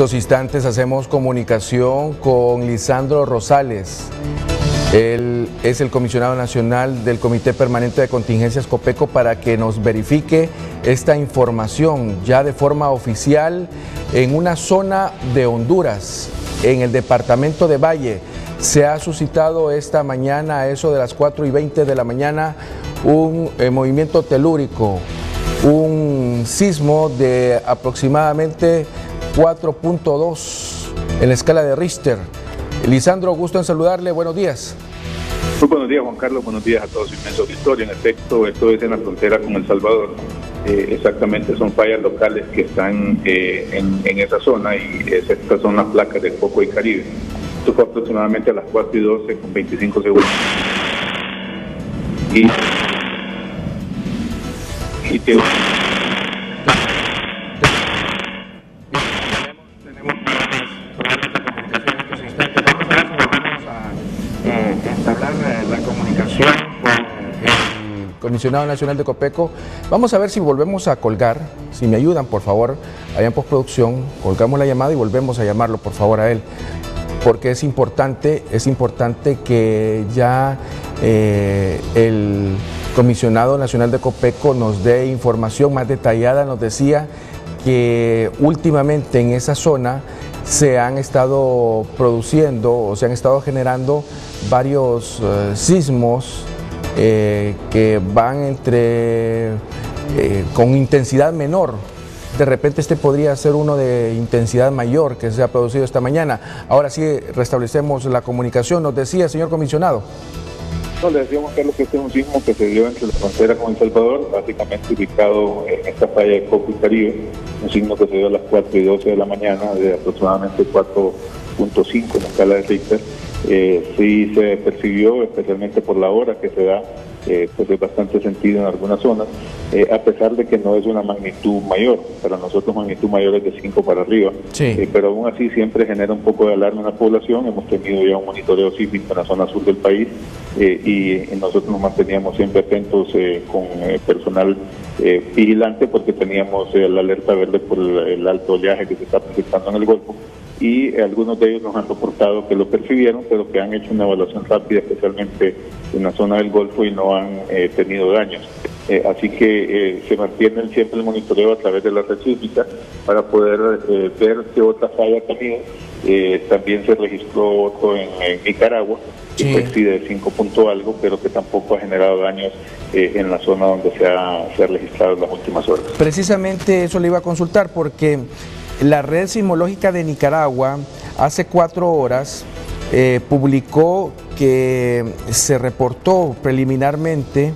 estos instantes hacemos comunicación con Lisandro Rosales. Él es el comisionado nacional del Comité Permanente de Contingencias Copeco para que nos verifique esta información ya de forma oficial en una zona de Honduras, en el departamento de Valle. Se ha suscitado esta mañana, a eso de las 4:20 de la mañana, un movimiento telúrico, un sismo de aproximadamente 4.2 en la escala de Richter. Lisandro, gusto en saludarle, buenos días. Muy buenos días, Juan Carlos, buenos días a todos su inmenso auditorio. En efecto, esto es en la frontera con El Salvador. Exactamente, son fallas locales que están en esa zona, y estas son las placas de Coco y Caribe. Esto fue aproximadamente a las 4:12 con 25 segundos. Y que... la comunicación con el comisionado nacional de Copeco. Vamos a ver si volvemos a colgar, si me ayudan por favor, allá en postproducción, colgamos la llamada y volvemos a llamarlo por favor a él, porque es importante que ya el comisionado nacional de Copeco nos dé información más detallada. Nos decía que últimamente en esa zona se han estado produciendo o se han estado generando varios sismos que van con intensidad menor. De repente este podría ser uno de intensidad mayor que se ha producido esta mañana. Ahora sí restablecemos la comunicación. Nos decía, señor comisionado. No, le decíamos que este es un sismo que se dio entre la frontera con El Salvador, básicamente ubicado en esta falla de Coco y Caribe, un sismo que se dio a las 4:12 de la mañana, de aproximadamente 4.5 en la escala de Richter. Sí se percibió, especialmente por la hora que se da, pues es bastante sentido en algunas zonas, a pesar de que no es una magnitud mayor. Para nosotros magnitud mayor es de 5 para arriba, sí. Pero aún así siempre genera un poco de alarma en la población. Hemos tenido ya un monitoreo sísmico en la zona sur del país, y nosotros nos manteníamos siempre atentos con personal vigilante, porque teníamos la alerta verde por el alto oleaje que se está presentando en el Golfo, y algunos de ellos nos han reportado que lo percibieron, pero que han hecho una evaluación rápida, especialmente en la zona del Golfo, y no han tenido daños. Así que se mantiene siempre el monitoreo a través de la red sísmica para poder ver qué otra falla ha tenido. También se registró otro en Nicaragua, que sí de 5 punto algo, pero que tampoco ha generado daños en la zona donde se ha registrado en las últimas horas. Precisamente eso le iba a consultar, porque la red sismológica de Nicaragua hace 4 horas publicó que se reportó preliminarmente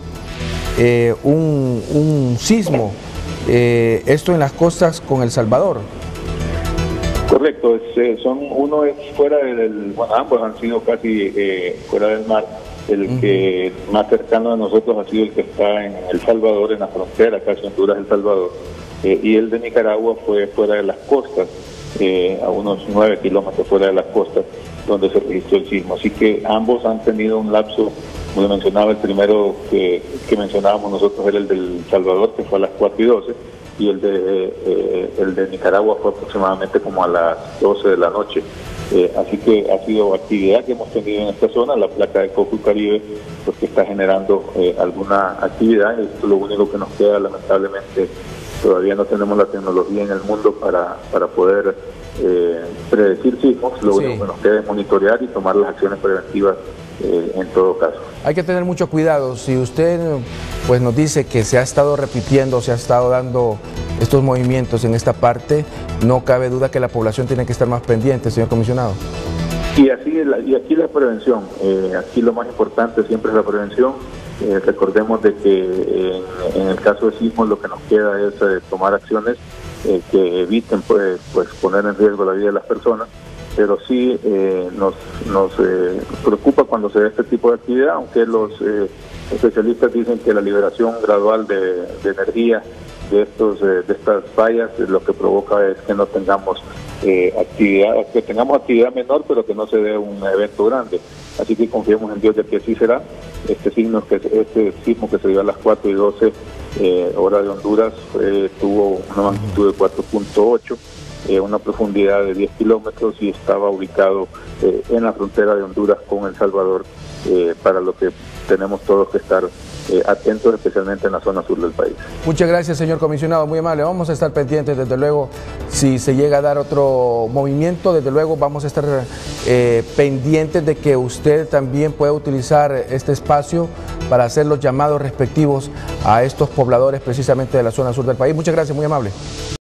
un sismo, esto en las costas con El Salvador. Correcto, uno es fuera ambos han sido casi fuera del mar. El que más cercano a nosotros ha sido el que está en El Salvador, en la frontera, casi Honduras, El Salvador. Y el de Nicaragua fue fuera de las costas, a unos 9 kilómetros fuera de las costas, donde se registró el sismo. Así que ambos han tenido un lapso, como mencionaba, el primero que mencionábamos nosotros era el del Salvador, que fue a las 4:12, y el de Nicaragua fue aproximadamente como a las 12 de la noche. Así que ha sido actividad que hemos tenido en esta zona. La placa de Coco y Caribe, pues, que está generando alguna actividad. Esto es lo único que nos queda, lamentablemente. Todavía no tenemos la tecnología en el mundo para poder predecir sismos. Lo único que nos queda es monitorear y tomar las acciones preventivas en todo caso. Hay que tener mucho cuidado. Si usted pues nos dice que se ha estado repitiendo, se ha estado dando estos movimientos en esta parte, no cabe duda que la población tiene que estar más pendiente, señor comisionado. Y aquí la prevención, aquí lo más importante siempre es la prevención. Recordemos de que en el caso de sismos lo que nos queda es tomar acciones que eviten pues poner en riesgo la vida de las personas, pero sí nos preocupa cuando se da este tipo de actividad, aunque los especialistas dicen que la liberación gradual de energía de estas fallas lo que provoca es que no tengamos actividad, que tengamos actividad menor, pero que no se dé un evento grande. Así que confiemos en Dios de que así será. Este sismo que se dio a las 4:12 hora de Honduras tuvo una magnitud de 4.8 una profundidad de 10 kilómetros y estaba ubicado en la frontera de Honduras con El Salvador, para lo que tenemos todos que estar atentos, especialmente en la zona sur del país. Muchas gracias, señor comisionado, muy amable. Vamos a estar pendientes, desde luego, si se llega a dar otro movimiento, desde luego vamos a estar pendientes de que usted también pueda utilizar este espacio para hacer los llamados respectivos a estos pobladores precisamente de la zona sur del país. Muchas gracias, muy amable.